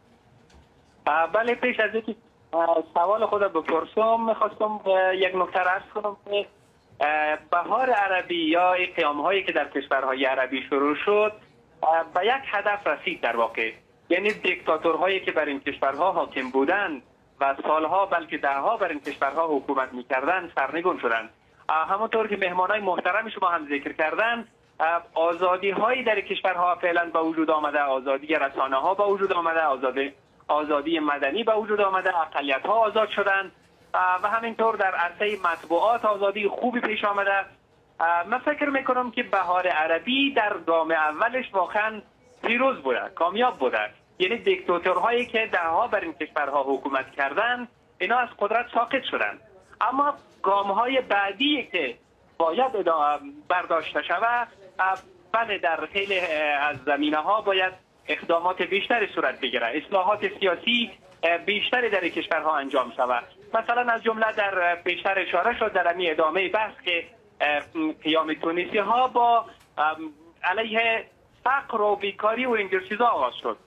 بله، پیش از اینکه سوال خودم بپرسم میخواستم یک نکته عرض کنم که بهار عربی یا قیام‌هایی که در کشورهای عربی شروع شد به یک هدف رسید در واقع، یعنی دیکتاتورهایی که بر این کشورها حاکم بودند و سالها بلکه دهها بر این کشورها حکومت می‌کردند سرنگون شدند. همونطور که مهمانای محترم شما هم ذکر کردند، آزادی‌هایی در کشورها فعلا به وجود آمده، آزادی رسانه‌ها به وجود آمده، آزادی آزادی مدنی به وجود آمده، اقلیت‌ها آزاد شدند و همینطور در عرصه مطبوعات آزادی خوبی پیش آمده. من فکر میکنم که بهار عربی در گام اولش واقعا پیروز بوده، کامیاب بوده. یعنی دیکتاتورهایی که دهها بر این کشورها حکومت کردند اینا از قدرت ساقط شدند، اما گام‌های بعدی که باید برداشته شود، بله در خیلی از زمینه‌ها باید اقدامات بیشتری صورت بگیره، اصلاحات سیاسی بیشتری در کشورها انجام شود. مثلا از جمله در پیشتر اشاره شد در امی ادامه بحث که قیام تونسی ها با علیه فقر و بیکاری و اینجور چیزا آغاز شد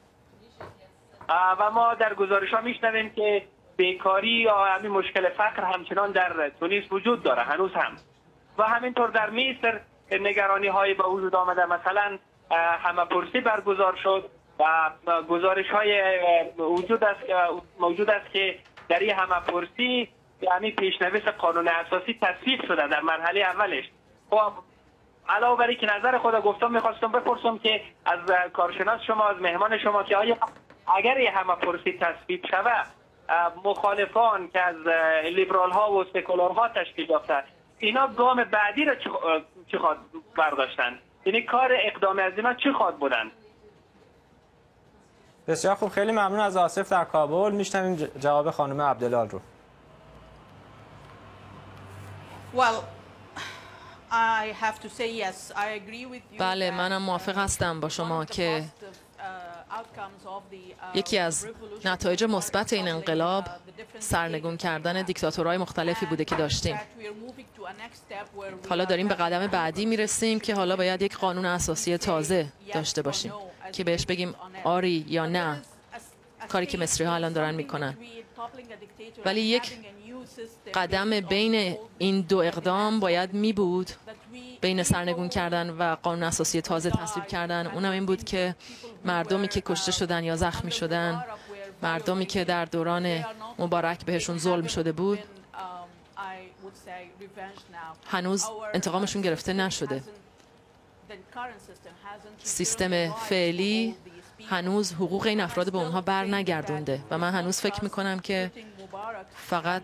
و ما در گزارش ها میشنویم که بیکاری یا همین مشکل فقر همچنان در تونس وجود داره هنوز هم، و همینطور در مصر نگرانی های به وجود آمده. مثلا همه‌پرسی برگزار شد و گزارش های وجود است موجود است که در این همه‌پرسی یعنی پیشنویس قانون اساسی تصویب شده در مرحله اولش. خب علاوه بر اینکه نظر خود گفتم، میخواستم بپرسم که از کارشناس شما، از مهمان شما، که آیا اگر این همه‌پرسی تصویب شود مخالفان که از لیبرال ها و سکولار ها تشکیل یافته، اینا گام بعدی را چی خواهد برداشتن؟ یعنی کار اقدام از اینا چی خواهد بودن؟ بسیار خوب، خیلی ممنون از آصف در کابل. میشنویم جواب خانم عبدلال رو. Well, I have to say yes. I agree with you. بله، منم موافق هستم با شما که یکی از نتایج مثبت این انقلاب سرنگون کردن دیکتاتورهای مختلفی بوده که داشتیم. حالا داریم به قدم بعدی میرسیم که حالا باید یک قانون اساسی تازه داشته باشیم که بهش بگیم آری یا نه، کاری که مصری‌ها الان دارن میکنن. ولی یک قدم بین این دو اقدام باید می بود، بین سرنگون کردن و قانون اساسی تازه تصویب کردن. اونم این بود که مردمی که کشته شدن یا زخمی شدن، مردمی که در دوران مبارک بهشون ظلم شده بود، هنوز انتقامشون گرفته نشده. سیستم فعلی هنوز حقوق این افراد به اونها بر نگردونده و من هنوز فکر میکنم که فقط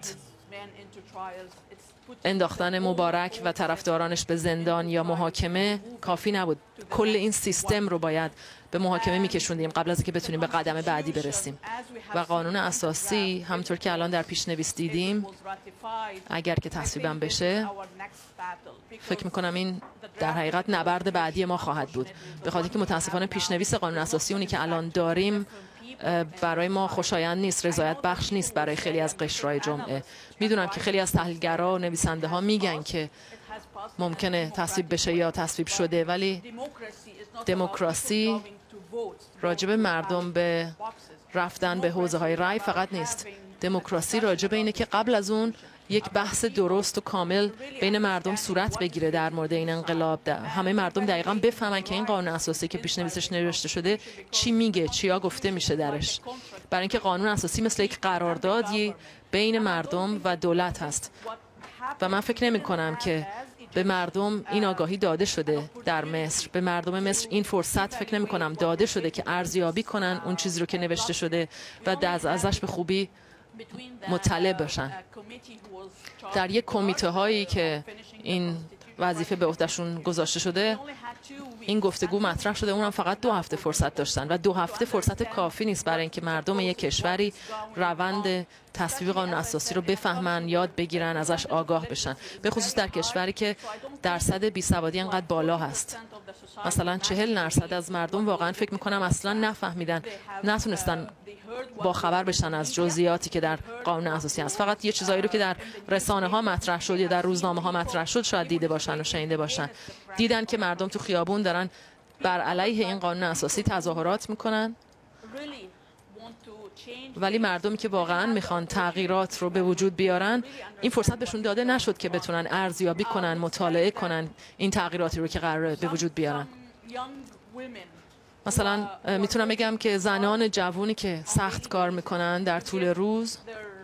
انداختن مبارک و طرفدارانش به زندان یا محاکمه کافی نبود. کل این سیستم رو باید به محاکمه میکشوندیم قبل از اینکه بتونیم به قدم بعدی برسیم. و قانون اساسی همطور که الان در پیشنویس دیدیم، اگر که تصویبم بشه، فکر میکنم این در حقیقت نبرد بعدی ما خواهد بود، به خاطر که متاسفانه پیشنویس قانون اساسی اونی که الان داریم برای ما خوشایند نیست، رضایت بخش نیست برای خیلی از قشرهای جامعه. میدونم که خیلی از تحلیلگرا و نویسنده ها میگن که ممکنه تصویب بشه یا تصویب شده، ولی دموکراسی راجب مردم به رفتن به حوزه های رای فقط نیست. دموکراسی راجب اینه که قبل از اون یک بحث درست و کامل بین مردم صورت بگیره در مورد این انقلاب. همه مردم دقیقاً بفهمن که این قانون اساسی که پیشنویسش نوشته شده چی میگه، چیا گفته میشه درش. برای اینکه قانون اساسی مثل یک قراردادی بین مردم و دولت هست و من فکر نمی کنم که به مردم این آگاهی داده شده در مصر. به مردم مصر این فرصت فکر نمی کنم داده شده که ارزیابی کنن اون چیزی رو که نوشته شده و از ازش به خوبی مطلع باشن. در یک کمیته هایی که این وظیفه به عهدهشون گذاشته شده این گفتگو مطرح شده، اونم فقط دو هفته فرصت داشتن و دو هفته فرصت کافی نیست برای اینکه مردم یک کشوری روند تصویب قانون اساسی رو بفهمن، یاد بگیرن، ازش آگاه بشن، به خصوص در کشوری که درصد بیسوادی انقدر بالا هست. مثلا چهل درصد از مردم واقعا فکر میکنم اصلا نفهمیدن، نتونستن با خبر بشن از جزئیاتی که در قانون اساسی هست. فقط یه چیزایی رو که در رسانه ها مطرح شد یا در روزنامه ها مطرح شد شاید دیده باشن و شنیده باشن. دیدن که مردم تو خیابون دارن بر علیه این قانون اساسی تظاهرات میکنن، ولی مردمی که واقعا میخوان تغییرات رو به وجود بیارن این فرصت بهشون داده نشد که بتونن ارزیابی کنن، مطالعه کنن این تغییراتی رو که قراره به وجود بیارن. مثلا میتونم بگم که زنان جوونی که سخت کار میکنن در طول روز،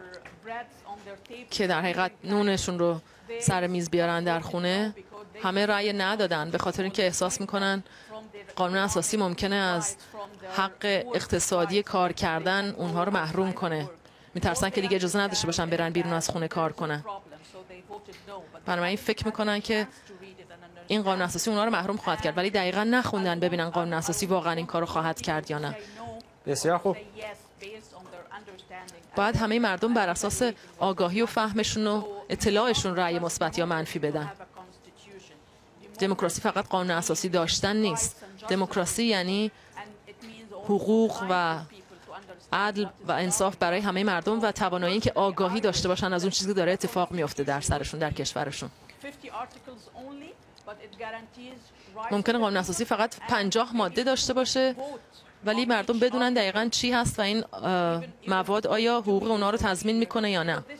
که در حقیقت نونشون رو سر میز بیارن در خونه، همه رأی ندادن به خاطر اینکه احساس میکنن قانون اساسی ممکنه از حق اقتصادی کار کردن اونها رو محروم کنه. میترسن که دیگه اجازه نداشته باشن برن بیرون از خونه کار کنن. بنابراین فکر میکنن که این قانون اساسی اونها رو محروم خواهد کرد، ولی دقیقاً نخوندن ببینن قانون اساسی واقعا این کارو خواهد کرد یا نه. بسیار خوب. باید همه مردم بر اساس آگاهی و فهمشون و اطلاعشون رأی مثبت یا منفی بدن. دموکراسی فقط قانون اساسی داشتن نیست. دموکراسی یعنی حقوق و عدل و انصاف برای همه مردم و توانایی که آگاهی داشته باشن از اون چیزی که داره اتفاق میفته در سرشون، در کشورشون. ممکنه قانون اساسی فقط پنجاه ماده داشته باشه ولی مردم بدونن دقیقاً چی هست و این مواد آیا حقوق اونا رو تضمین میکنه یا نه.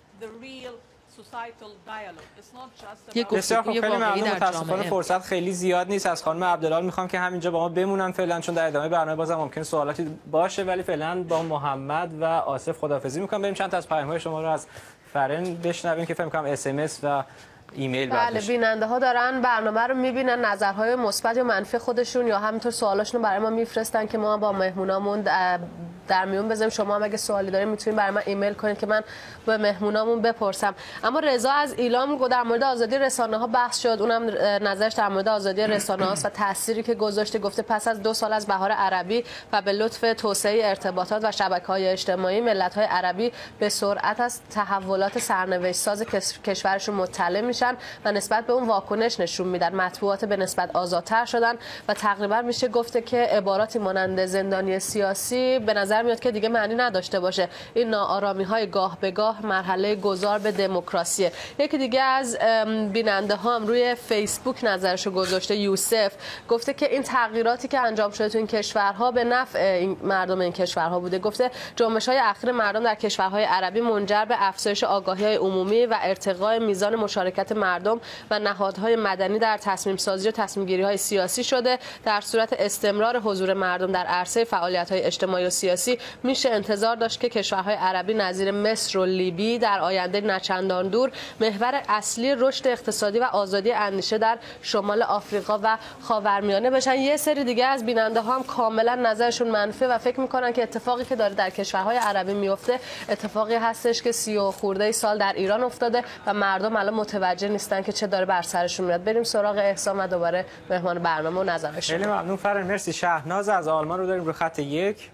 یک گفتگوی واقعی در جامعه. فرصت خیلی زیاد نیست. از خانم عبدلال میخوام که همینجا با ما بمونن فعلا، چون در ادامه برنامه بازم ممکن سوالاتی باشه، ولی فعلا با محمد و آصف خداحافظی میکنم. بریم چند تا از پیام‌های شما رو از فرن بشنویم که فکر می‌کنم اس ام اس و ایمیل بله، بیننده ها دارن برنامه رو میبینن، نظرهای مثبت یا منفی خودشون یا همینطور سوالاشون رو برای ما میفرستن که ما با مهمونامون در میون بذاریم. شما هم اگه سوالی دارین میتونید برای من ایمیل کنید که من به مهمونامون بپرسم. اما رضا از ایلام در مورد آزادی رسانه ها بحث شد، اونم نظرش در مورد آزادی رسانه هاست و تأثیری که گذاشته. گفته پس از دو سال از بهار عربی و به لطف توسعه ارتباطات و شبکه‌های اجتماعی، ملت‌های عربی به سرعت از تحولات سرنوشت ساز کشورشون مطلع میشن و نسبت به اون واکنش نشون میدن. مطبوعات به نسبت آزادتر شدن و تقریبا میشه گفته که عباراتی مانند زندانی سیاسی به نظر میاد که دیگه معنی نداشته باشه. این ناآرامی‌های گاه به گاه مرحله گذار به دموکراسیه. یکی دیگه از بیننده ها هم روی فیسبوک نظرشو گذاشته، یوسف، گفته که این تغییراتی که انجام شده تو این کشورها به نفع این مردم این کشورها بوده. گفته جنبش‌های اخیر مردم در کشورهای عربی منجر به افزایش آگاهی‌های عمومی و ارتقای میزان مشارکت مردم و نهادهای مدنی در تصمیم سازی و تصمیم گیری های سیاسی شده. در صورت استمرار حضور مردم در عرصه فعالیت‌های اجتماعی و سیاسی میشه انتظار داشت که کشورهای عربی نظیر مصر و لیبی در آینده نچندان دور محور اصلی رشد اقتصادی و آزادی اندیشه در شمال آفریقا و خاورمیانه بشن. یه سری دیگه از بیننده ها هم کاملا نظرشون منفی و فکر میکنن که اتفاقی که داره در کشورهای عربی میفته اتفاقی هستش که سی و خورده سال در ایران افتاده و مردم الان متوجه نیستن که چه داره بر سرشون میاد. بریم سراغ احسان و دوباره مهمان برنامه و نظرش. خیلی ممنون فرن، مرسی. شهناز از آلمان رو داریم رو خط یک.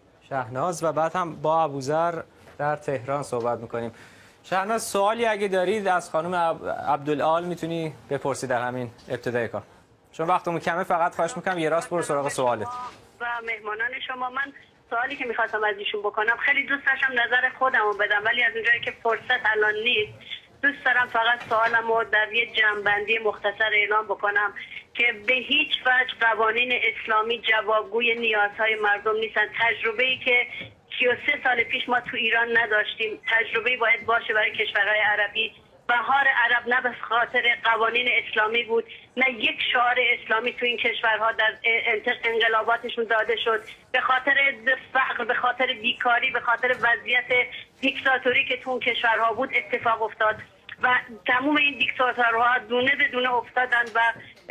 شهناز و بعد هم با ابوذر در تهران صحبت میکنیم. شهناز، سوالی اگه دارید از خانم عبدالعال میتونی بپرسی در همین ابتدای کار. چون وقتمون کمه فقط خواهش میکنم یه راست برو سراغ سوالت. و مهمانان شما، من سوالی که میخواستم از ایشون بکنم، خیلی دوست داشتم نظر خودمو بدم ولی از اونجایی که فرصت الان نیست دوست دارم فقط سوالمو در یه جمع‌بندی مختصر اعلام بکنم که به هیچ وجه قوانین اسلامی جوابگوی نیازهای مردم نیستن. تجربه‌ای که سی و سه سال پیش ما تو ایران نداشتیم، تجربه‌ای باید باشه برای کشورهای عربی. بهار عرب نه به خاطر قوانین اسلامی بود، نه یک شعار اسلامی تو این کشورها در انقلاباتشون داده شد. به خاطر فقر، به خاطر بیکاری، به خاطر وضعیت دیکتاتوری که تو اون کشورها بود اتفاق افتاد و تمام این دیکتاتورها دونه به دونه افتادن و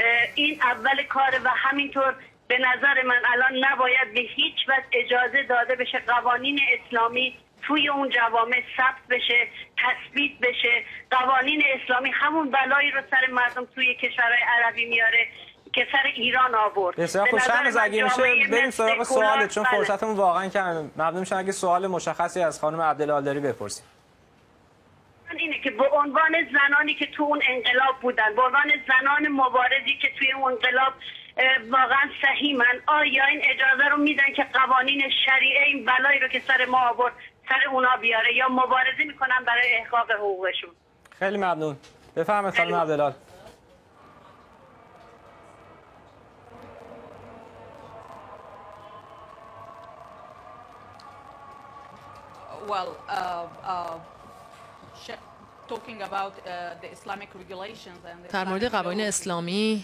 این اول کاره و همینطور به نظر من الان نباید به هیچ وجه اجازه داده بشه قوانین اسلامی توی اون جوامع ثبت بشه، تثبیت بشه. قوانین اسلامی همون بلایی رو سر مردم توی کشورهای عربی میاره که سر ایران آورد. بسیار خوب. شهناز اگه میشه بریم سراغ سوالت چون فرصتمون واقعا کمه. ممنون میشم اگه سوال مشخصی از خانم عبدالعال داری بپرسید. اینه که به عنوان زنانی که تو اون انقلاب بودن، به عنوان زنان مبارزی که توی اون انقلاب واقعا صحیح من، آیا این اجازه رو میدن که قوانین شریعه این بلایی رو که سر ما آورد سر اونا بیاره یا مبارزه میکنن برای احقاق حقوقشون؟ خیلی ممنون. بفرمایید خانم عبدالعال. Well, uh, uh, talking about uh, the Islamic regulations and the در مورد قوانین اسلامی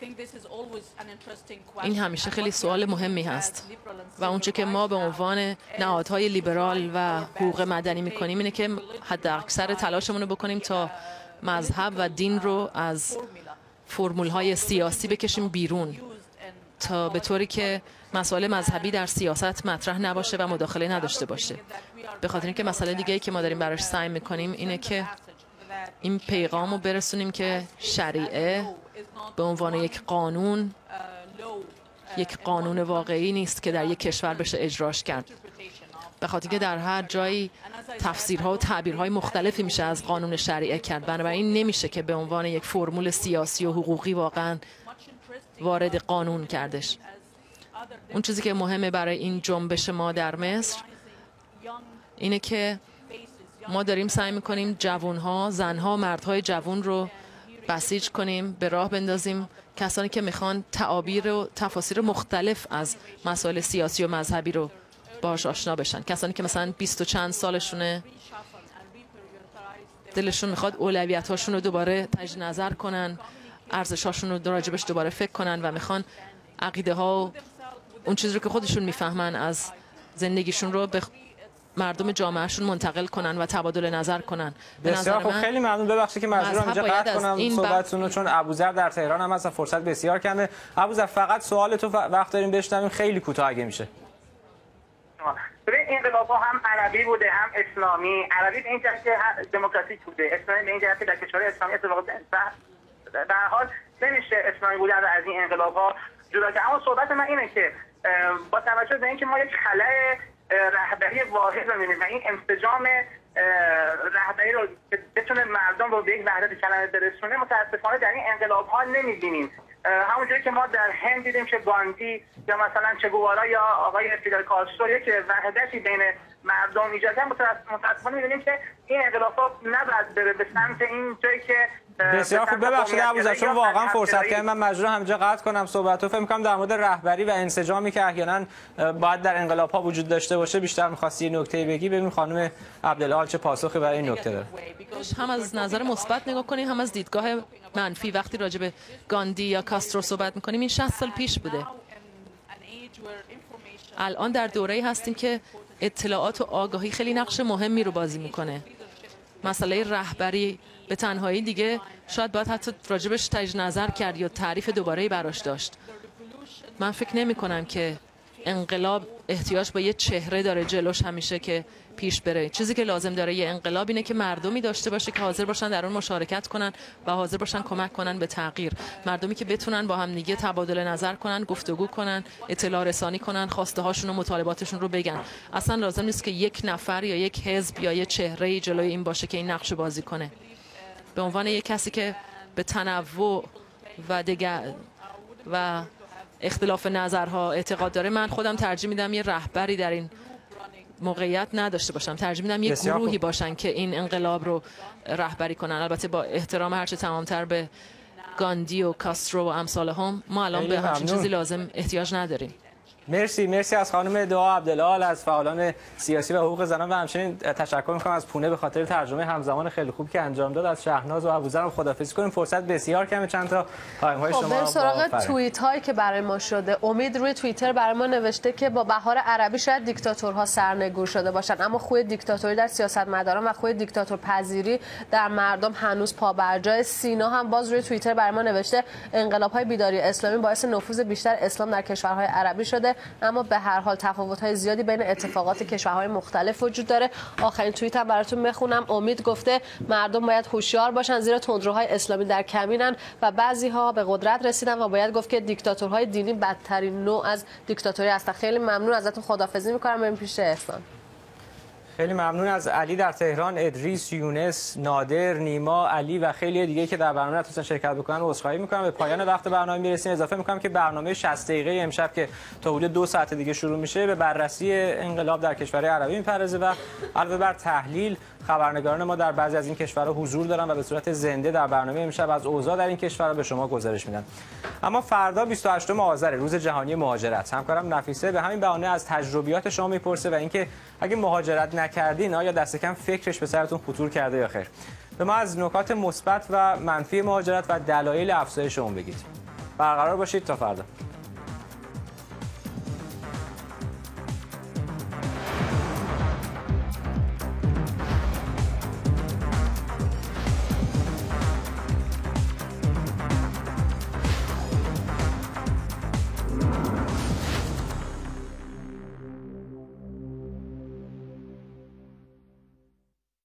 این همیشه خیلی سوال مهمی هست و اونچه که ما به عنوان نهادهای لیبرال و حقوق مدنی میکنیم اینه که حد اکثر تلاشمون رو بکنیم تا مذهب و دین رو از فرمولهای سیاسی بکشیم بیرون تا به طوری که مسائل مذهبی در سیاست مطرح نباشه و مداخله نداشته باشه. به خاطر اینکه مسئله دیگه‌ای که ما داریم براش سعی میکنیم اینه که این پیغام رو برسونیم که شریعه به عنوان یک قانون یک قانون واقعی نیست که در یک کشور بشه اجراش کرد. به خاطر که در هر جایی تفسیرها و تعبیرهای مختلفی میشه از قانون شریعه کرد. بنابراین نمیشه که به عنوان یک فرمول سیاسی و حقوقی واقعا وارد قانون کردش. اون چیزی که مهمه برای این جنبش ما در مصر اینه که ما داریم سعی میکنیم جوانها، زنها، مردهای جوان رو بسیج کنیم، به راه بندازیم، کسانی که میخوان تعابیر و تفاسیر مختلف از مسائل سیاسی و مذهبی رو باهاش آشنا بشن. کسانی که مثلا بیست و چند سالشونه، دلشون میخواد اولویت‌هاشون رو دوباره تجدید نظر کنن، ارزش‌هاشون رو راجبش دوباره فکر کنن و میخوان عقیده ها و اون چیزی رو که خودشون میفهمن از زندگیشون رو به مردم جامعهشون منتقل کنن و تبادل نظر کنن. بسیار خوب. خیلی ممنون. ببخشید که مجبورم اینجا قطع کنم صحبتتون رو چون ابوذر در تهران هم هست، فرصت بسیار کمه. ابوذر فقط سوال تو وقت داریم بشنویم، خیلی کوتاه اگه میشه. ببین انقلاب ها هم عربی بوده هم اسلامی. عربی به این جهت که دموکراتیک بوده، اسلامی به این جهت که در کشور اسلامی اتفاقا در حال نمیشه اسلامی بودن رو از این انقلاب ها جدا کرد. اما صحبت من اینه که با توجه به اینکه ما یک خلأ رهبری واحد رو می‌بینیم و این انسجام رهبری رو که بتونه مردم رو به یک وحدت کلمه برسونه متاسفانه در این انقلاب ها نمی‌بینیم. همونجوری که ما در هند دیدیم که گاندی یا مثلا چه گوارا یا آقای فیدل کاسترو یک وحدتی بین مردم ایجاد کردن، متاسفانه می‌بینیم که این انقلاب‌ها نباید بره به سمت این جایی که بسیار خوب. ببخشید ابوذر چون واقعا فرصت کردم من مجبورم همینجا قطع کنم صحبتو. فکر می‌کنم در مورد رهبری و انسجامی که احیانا باید در انقلاب‌ها وجود داشته باشه بیشتر می‌خواستی نکته بگی. ببین خانم عبدالله چه پاسخی برای این نکته داره. هم از نظر مثبت نگاه کنیم هم از دیدگاه منفی. وقتی راجع به گاندی یا کاسترو صحبت می‌کنیم این شصت سال پیش بوده. الان در دوره‌ای هستیم که اطلاعات و آگاهی خیلی نقش مهمی رو بازی میکنه. مسئله رهبری به تنهایی دیگه شاید باید حتی راجبش تجدید نظر کرد یا تعریف دوباره براش داشت. من فکر نمی کنم که انقلاب احتیاج به یه چهره داره جلوش همیشه که پیش بره. چیزی که لازم داره یه انقلاب اینه که مردمی داشته باشه که حاضر باشن در اون مشارکت کنن و حاضر باشن کمک کنن به تغییر. مردمی که بتونن با هم دیگه تبادل نظر کنن، گفتگو کنن، اطلاع رسانی کنن، خواسته هاشون و مطالباتشون رو بگن. اصلا لازم نیست که یک نفر یا یک حزب یا یک چهره جلوی این باشه که این نقش بازی کنه. به عنوان یک کسی که به تنوع و دیگه و اختلاف نظرها اعتقاد داره، من خودم ترجیح میدم یه رهبری در این موقعیت نداشته باشم. ترجیح میدم یه گروهی باشن که این انقلاب رو رهبری کنن. البته با احترام هرچه تمامتر به گاندی و کاسترو و امثال هم، ما الان به همچین چیزی لازم احتیاج نداریم. مرسی مرسی از خانم دعا عبدالله از فعالان سیاسی و حقوق زنان و همچنین تشکر می‌کنم از پونه به خاطر ترجمه همزمان خیلی خوب که انجام داد. از شهناز و ابوذر هم خداحافظی کنیم. فرصت بسیار کمه. چند تا پیام‌های شما بریم سراغ توییت هایی که برای ما شده. امید روی توییتر برای ما نوشته که با بهار عربی شاید دیکتاتورها سرنگون شده باشن، اما خوی دیکتاتوری در سیاستمداران و خوی دیکتاتور پذیری در مردم هنوز پابرجای. سینا هم باز روی توییتر برای ما نوشته انقلاب‌های بیداری اسلامی باعث نفوذ بیشتر اسلام در کشورهای عربی شده، اما به هر حال تفاوت‌های زیادی بین اتفاقات کشورهای مختلف وجود داره. آخرین توییت هم براتون میخونم. امید گفته مردم باید هوشیار باشن زیرا تندروهای اسلامی در کمینن و بعضی‌ها به قدرت رسیدن و باید گفت که دیکتاتورهای دینی بدترین نوع از دیکتاتوری هستن. خیلی ممنون ازتون، خداحافظی می‌کنم. بریم پیش احسان. خیلی ممنون از علی در تهران، ادریس، یونس، نادر، نیما، علی و خیلی دیگه که در برنامه نتونستن شرکت بکنن و عذرخواهی می‌کنم. به پایان وقت برنامه میرسیم. اضافه می‌کنم که برنامه شصت دقیقه امشب که تا حدود دو ساعت دیگه شروع میشه به بررسی انقلاب در کشورهای عربی میپردازه و علاوه بر تحلیل خبرنگاران ما در بعضی از این کشورها حضور دارن و به صورت زنده در برنامه امشب از اوضاع در این کشورها به شما گزارش میدن. اما فردا بیست و هشتم آذر روز جهانی مهاجرت، همکارم نفیسه به همین بهانه از تجربیات شما میپرسه و اینکه اگه مهاجرت نکردین آیا دست کم فکرش به سرتون خطور کرده یا خیر. به ما از نکات مثبت و منفی مهاجرت و دلایل افزایش اون بگید. برقرار باشید تا فردا.